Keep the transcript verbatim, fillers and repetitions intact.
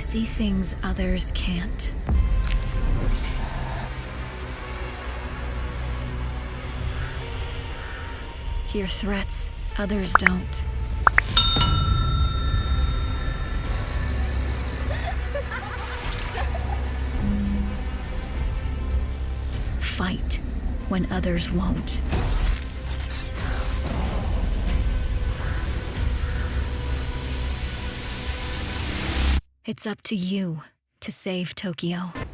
see things others can't. Hear threats others don't. Fight when others won't. It's up to you to save Tokyo.